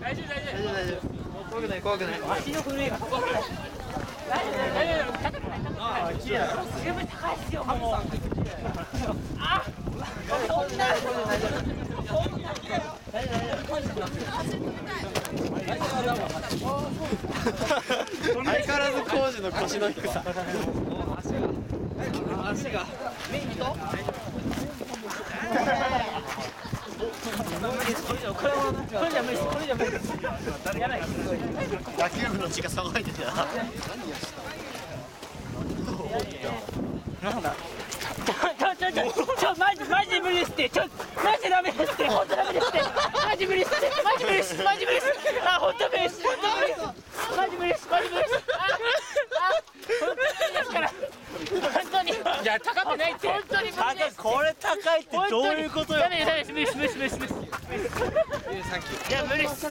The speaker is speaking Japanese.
大丈夫大丈夫大丈夫怖くない怖くない。 足の震えが怖くない。大丈夫大丈夫高くない高くない。十分高いっすよもう。あそんな相変わらず工事の腰の低さ。足がメインとこれじゃ無理です。これじゃ無理です。やばい。 野球部の血が騒いでるな。 なんだ。 マジで無理ですって。マジでダメですって。本当ダメですって。マジ無理ですって。マジ無理です。マジ無理です。あ、本当無理です。本当無理です。マジ無理です。マジ無理です。本当に無理ですから。本当に。いや高くないって。本当に無理です。 これ高いってどういうことよ。 ダメです。無理です。無理です。無理です。いや無理です。